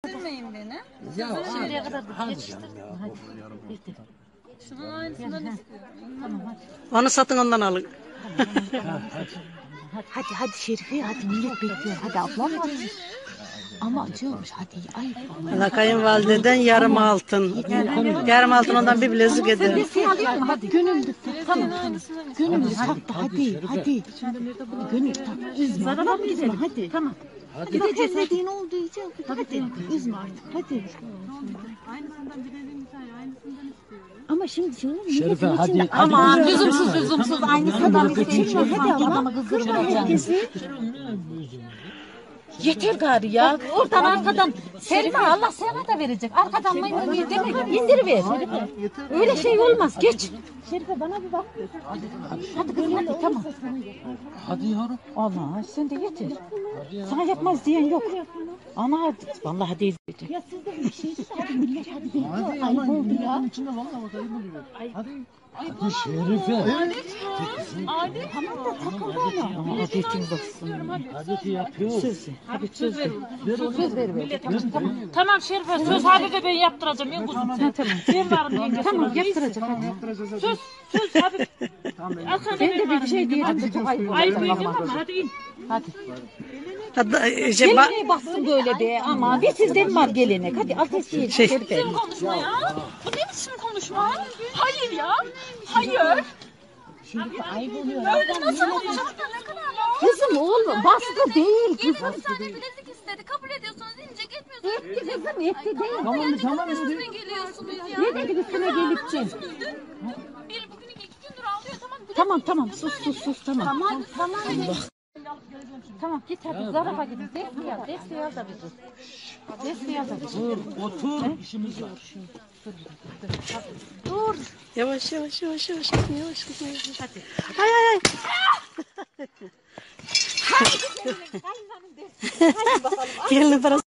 yetiştirmeyin beni. Ya Şimdiye kadar yetiştirdim. hadi. Şunun aynısından istiyorum. Tamam hadi. Onu satın ondan alın. Hadi Şerife hadi millet bekliyor. Hadi ablam var. Ama acıyormuş hadi ayıp. Valla kayınvalideden yarım altın. Yarım altın ondan bir bilezik eder. Sen alıyor musun? Hadi gönüllü tamam. Gönüllü taktı hadi. Gönüllü taktı. Üzme. Üzme hadi. Tamam. Gideceğiz dediğin oldu iyice. Hadi. Üzme artık hadi. Aynısından bilelim bir tane. Aynısından istiyorum. Ama şimdi Şerife hadi. Ama lüzumsuz aynısından isteyin. Hadi adamı kızdırmayacaksın. Yeter gari ya. Oradan arkadan. Şerife Allah sana da verecek. Arkadan maymun demek indiriver. Öyle şey olmaz. Geç. Şerife bana bir bak. Hadi kızım hadi tamam. Hadi yavrum. Allah sen de yeter. Sana yapmaz diyen yok. Ama vallahi değil. Ya siz de bir şey hadi millet hadi bekliyor. Hadi Ayıp oldu ya. içinde vallahi bakayım oluyor. Hadi. Hadi Şerife. Tamam da takıldı ama. Adetiniz olsun. Adeti yapıyor. Hadi söz ver. Söz ver. Tamam Şerife söz Habibe ben yaptıracağım ya kuzum. Tamam. Ben varım yenge. Tamam yaptıracak hadi. Söz Habibe. Ben de bir şey diyeceğim. Çok ayıp oldu. Ayıp edin ama hadi in. Hadi. Hatta Gelineye baksın böyle be ama bir sizden var gelenek. Hadi ateş Şerife. Konuşma ya. Bu ne biçim konuşma? Hayır ya. Hayır. Ayıp oluyor. Böyle nasıl olacak da ne kadar var? Kızım oğlum baskı değil Gelin kızım. bir tane bilezik istedi. Kabul ediyorsunuz. İnce gitmiyorsunuz. Etti kızım etti değil. Tamam. Üstüne geliyorsunuz ya. Ne dedi üstüne gelipçin? Bir bugün 2 gündür ağlıyor. Tamam sus tamam. Tamam. Tamam git hadi zarafa gidin. Desteği al da bizi. Desteği al da bizi. Dur otur işimiz var. Dur. yavaş. Yavaş. Hadi. Ay. Gelin parası.